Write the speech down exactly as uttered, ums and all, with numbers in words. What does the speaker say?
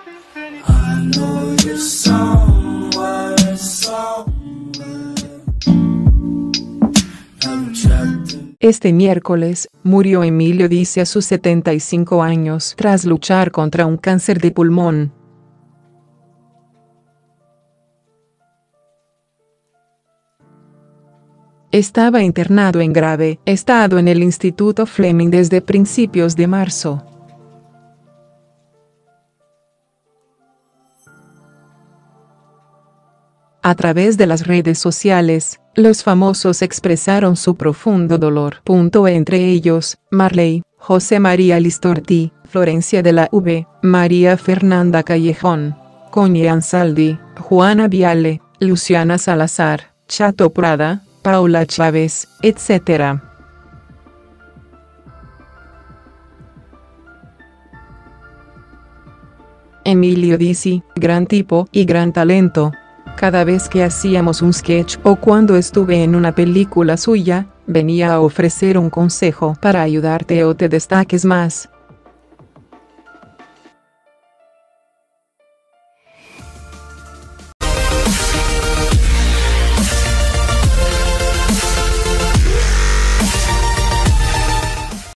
I know you're somewhere, somewhere. I'm trapped in. Este miércoles, murió Emilio Dizzy a sus setenta y cinco años tras luchar contra un cáncer de pulmón. Estaba internado en grave estado en el Instituto Fleming desde principios de marzo. A través de las redes sociales, los famosos expresaron su profundo dolor. Entre ellos, Marley, José María Listorti, Florencia de la V, María Fernanda Callejón, Connie Ansaldi, Juana Viale, Luciana Salazar, Chato Prada, Paula Chávez, etcétera. Emilio Dizzy, gran tipo y gran talento. Cada vez que hacíamos un sketch o cuando estuve en una película suya, venía a ofrecer un consejo para ayudarte o te destaques más.